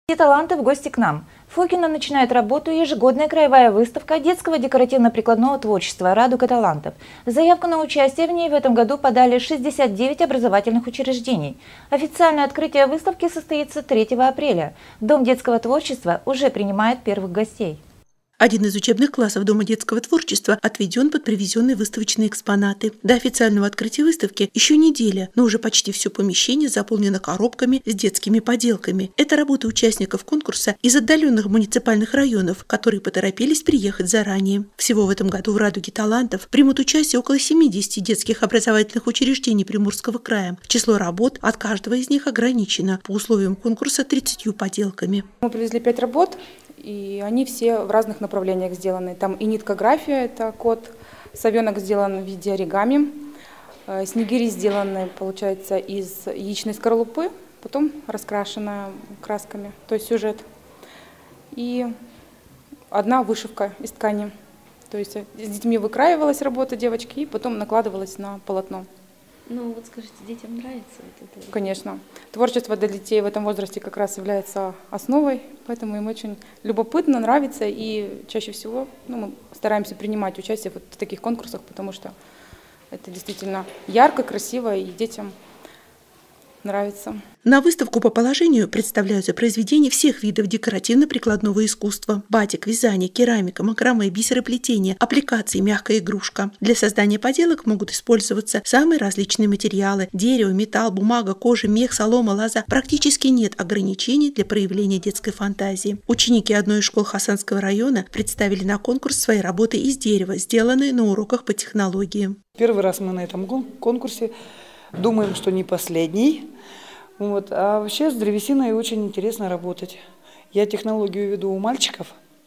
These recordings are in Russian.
Таланты в гости к нам. В Фокино начинает работу ежегодная краевая выставка детского декоративно-прикладного творчества «Радуга талантов». Заявку на участие в ней в этом году подали 69 образовательных учреждений. Официальное открытие выставки состоится 3 апреля. Дом детского творчества уже принимает первых гостей. Один из учебных классов Дома детского творчества отведен под привезенные выставочные экспонаты. До официального открытия выставки еще неделя, но уже почти все помещение заполнено коробками с детскими поделками. Это работа участников конкурса из отдаленных муниципальных районов, которые поторопились приехать заранее. Всего в этом году в «Радуге талантов» примут участие около 70 детских образовательных учреждений Приморского края. Число работ от каждого из них ограничено по условиям конкурса 30 поделками. Мы привезли 5 работ. И они все в разных направлениях сделаны. Там и ниткография, это кот, совенок сделан в виде оригами, снегири сделаны, получается, из яичной скорлупы, потом раскрашена красками, то есть сюжет. И одна вышивка из ткани, то есть с детьми выкраивалась работа девочки и потом накладывалась на полотно. Ну вот скажите, детям нравится это? Конечно. Творчество для детей в этом возрасте как раз является основой, поэтому им очень любопытно, нравится, и чаще всего мы стараемся принимать участие в таких конкурсах, потому что это действительно ярко, красиво и детям нравится. На выставку по положению представляются произведения всех видов декоративно-прикладного искусства: батик, вязание, керамика, макраме, бисероплетение, аппликации, мягкая игрушка. Для создания поделок могут использоваться самые различные материалы: дерево, металл, бумага, кожа, мех, солома, лоза. Практически нет ограничений для проявления детской фантазии. Ученики одной из школ Хасанского района представили на конкурс свои работы из дерева, сделанные на уроках по технологии. Первый раз мы на этом конкурсе. Думаем, что не последний. А вообще с древесиной очень интересно работать. Я технологию веду у мальчиков.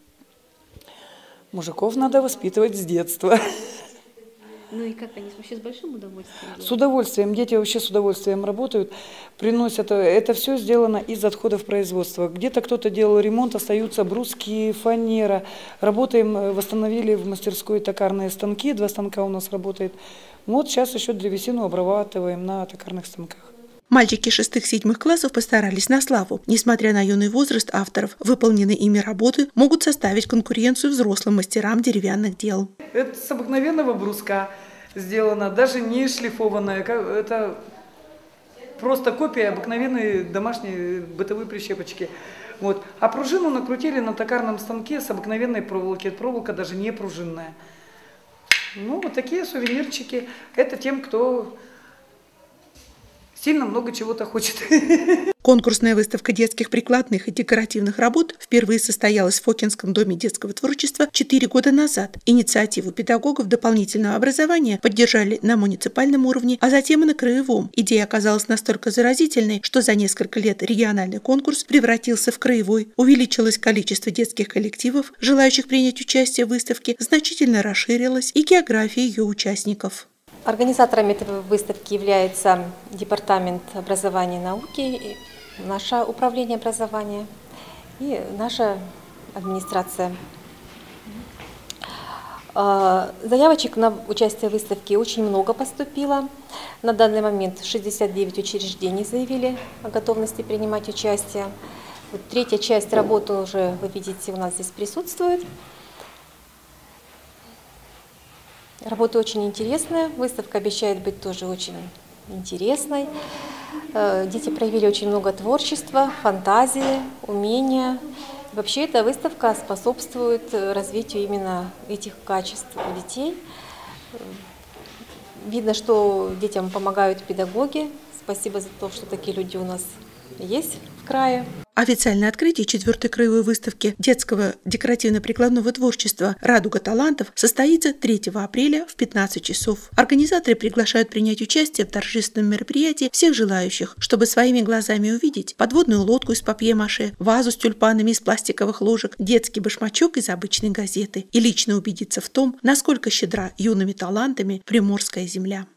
Мужиков надо воспитывать с детства. Ну и как они вообще с большим удовольствием делают? С удовольствием. Дети вообще с удовольствием работают. Приносят. Это все сделано из отходов производства. Где-то кто-то делал ремонт, остаются бруски, фанера. Работаем, восстановили в мастерской токарные станки. 2 станка у нас работает. Вот сейчас еще древесину обрабатываем на токарных станках. Мальчики 6-7 классов постарались на славу. Несмотря на юный возраст авторов, выполненные ими работы могут составить конкуренцию взрослым мастерам деревянных дел. Это с обыкновенного бруска сделано, даже не шлифованное. Это просто копия обыкновенной домашней бытовой прищепочки. А пружину накрутили на токарном станке с обыкновенной проволоки. Проволока даже не пружинная. Вот такие сувенирчики. Это тем, кто сильно много чего-то хочет. Конкурсная выставка детских прикладных и декоративных работ впервые состоялась в Фокинском доме детского творчества 4 года назад. Инициативу педагогов дополнительного образования поддержали на муниципальном уровне, а затем и на краевом. Идея оказалась настолько заразительной, что за несколько лет региональный конкурс превратился в краевой. Увеличилось количество детских коллективов, желающих принять участие в выставке, значительно расширилась и география ее участников. Организаторами этой выставки является Департамент образования и науки, наше управление образования и наша администрация. Заявочек на участие в выставке очень много поступило. На данный момент 69 учреждений заявили о готовности принимать участие. 3-я часть работы уже, вы видите, у нас здесь присутствует. Работа очень интересная, выставка обещает быть тоже очень интересной. Дети проявили очень много творчества, фантазии, умения. Вообще эта выставка способствует развитию именно этих качеств у детей. Видно, что детям помогают педагоги. Спасибо за то, что такие люди у нас есть в крае. Официальное открытие 4-й краевой выставки детского декоративно-прикладного творчества «Радуга талантов» состоится 3 апреля в 15 часов. Организаторы приглашают принять участие в торжественном мероприятии всех желающих, чтобы своими глазами увидеть подводную лодку из папье-маше, вазу с тюльпанами из пластиковых ложек, детский башмачок из обычной газеты и лично убедиться в том, насколько щедра юными талантами приморская земля.